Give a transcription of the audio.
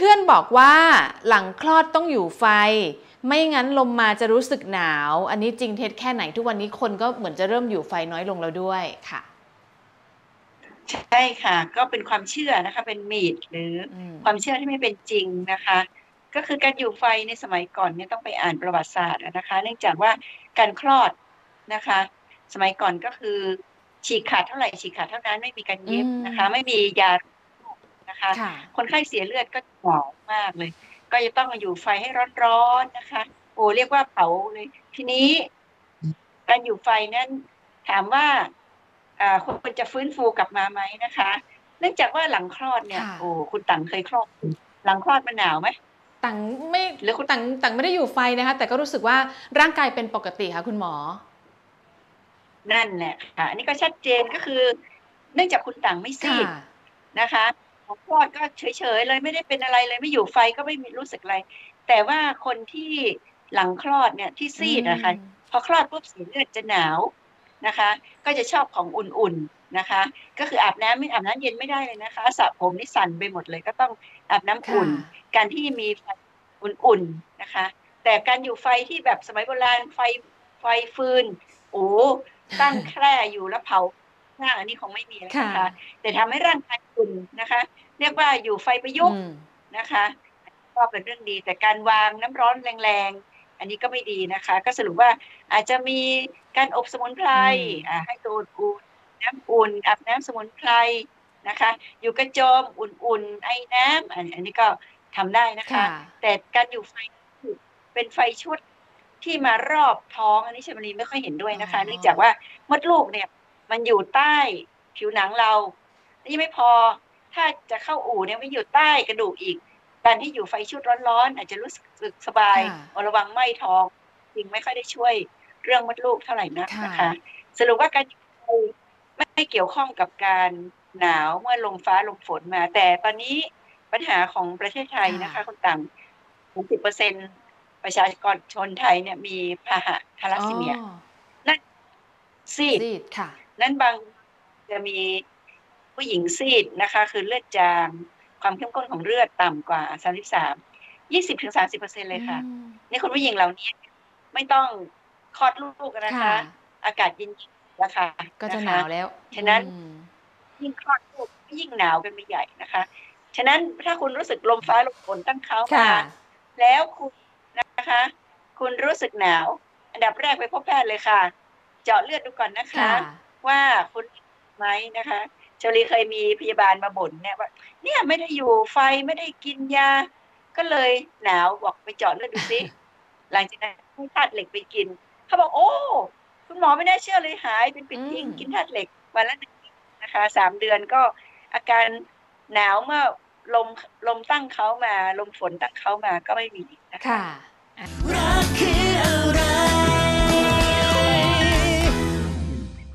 พื่อนบอกว่าหลังคลอดต้องอยู่ไฟไม่งั้นลมมาจะรู้สึกหนาวอันนี้จริงเท็จแค่ไหนทุกวันนี้คนก็เหมือนจะเริ่มอยู่ไฟน้อยลงแล้วด้วยค่ะใช่ค่ะก็เป็นความเชื่อนะคะเป็นมีธหรือความเชื่อที่ไม่เป็นจริงนะคะก็คือการอยู่ไฟในสมัยก่อนเนี่ยต้องไปอ่านประวัติศาสตร์นะคะเนื่องจากว่าการคลอดนะคะสมัยก่อนก็คือฉีกขาดเท่าไหร่ฉีกขาดเท่านั้นไม่มีการเย็บนะคะไม่มียานะคะคนไข้เสียเลือดก็หนาวมากเลยก็จะต้องมาอยู่ไฟให้ร้อนๆนะคะโอ้เรียกว่าเผาเลยทีนี้การอยู่ไฟนั้นถามว่าควรจะฟื้นฟูกลับมาไหมนะคะเนื่องจากว่าหลังคลอดเนี่ยโอ้คุณตังเคยคลอดหลังคลอดมันหนาวไหมตังไม่หรือคุณตังไม่ได้อยู่ไฟนะคะแต่ก็รู้สึกว่าร่างกายเป็นปกติค่ะคุณหมอนั่นแหละค่ะอันนี้ก็ชัดเจนก็คือเนื่องจากคุณตังไม่ซีดนะคะของคลอดก็เฉยๆเลยไม่ได้เป็นอะไรเลยไม่อยู่ไฟก็ไม่มีรู้สึกอะไรแต่ว่าคนที่หลังคลอดเนี่ยที่ซีดนะคะพอคลอดปุ๊บเสียเลือดจะหนาวนะคะก็จะชอบของอุ่นๆนะคะก็คืออาบน้ำไม่อาบน้ำเย็นไม่ได้เลยนะคะสระผมนี่สั่นไปหมดเลยก็ต้องอาบน้ำอุ่นการที่มีไฟอุ่นๆนะคะแต่การอยู่ไฟที่แบบสมัยโบราณไฟฟืนโอ้ตั้งแคร่อยู่แล้วเผาหน้าอันนี้คงไม่มีแล้วนะคะแต่ทำให้ร่างกายอุ่นนะคะเรียกว่าอยู่ไฟประยุกต์นะคะก็เป็นเรื่องดีแต่การวางน้ำร้อนแรงๆอันนี้ก็ไม่ดีนะคะก็สรุปว่าอาจจะมีการอบสมุนไพรให้ตัวอุ่นน้ำอุ่นอาบน้ำสมุนไพรนะคะอยู่กระโจมอุ่นๆไอ้น้ำอันนี้ก็ทำได้นะคะแต่การอยู่ไฟเป็นไฟชุดที่มารอบท้องอันนี้ชมรีไม่ค่อยเห็นด้วยนะคะเนื่องจากว่ามดลูกเนี่ยมันอยู่ใต้ผิวหนังเรานี่ไม่พอถ้าจะเข้าอู่เนี่ยไม่อยู่ใต้กระดูกอีกการที่อยู่ไฟชุดร้อนๆอาจจะรู้สึกสบายระวังไหม้ท้องจริงไม่ค่อยได้ช่วยเรื่องมดลูกเท่าไหร่นักนะคะสรุปว่าการไม่เกี่ยวข้องกับการหนาวเมื่อลมฟ้าลมฝนมาแต่ตอนนี้ปัญหาของประเทศไทยนะคะคนต่าง60%ประชากรชนไทยเนี่ยมีพาหะทาลัสซีเมียนั่นซีดค่ะนั่นบางจะมีผู้หญิงซีดนะคะคือเลือดจางความเข้มข้นของเลือดต่ำกว่า20-30%เลยค่ะนี่คุณผู้หญิงเหล่านี้ไม่ต้องคลอดลูกนะคะอากาศเย็นนะคะก็จะหนาวแล้วฉะนั้นยิ่งคลอดลูกยิ่งหนาวกันไปใหญ่นะคะฉะนั้นถ้าคุณรู้สึกลมฟ้าลมฝนตั้งเขามาแล้วคุณนะคะคุณรู้สึกหนาวอันดับแรกไปพบแพทย์เลยค่ะเจาะเลือดดูก่อนนะคะว่าคุณไหมนะคะเชลีเคยมีพยาบาลมาบ่นเนี่ยว่าเนี่ยไม่ได้อยู่ไฟไม่ได้กินยาก็เลยหนาวบอกไปเจาะเลือดดูซิหลังจากนั้นให้ธาตุเหล็กไปกินเขาบอกโอ้คุณหมอไม่น่าเชื่อเลยหายเป็นปิดทิ้งกินธาตุเหล็กวันละนะคะ3 เดือนก็อาการหนาวเมื่อลมตั้งเขามาลมฝนตั้งเขามาก็ไม่มีนะคะรักคืออะไร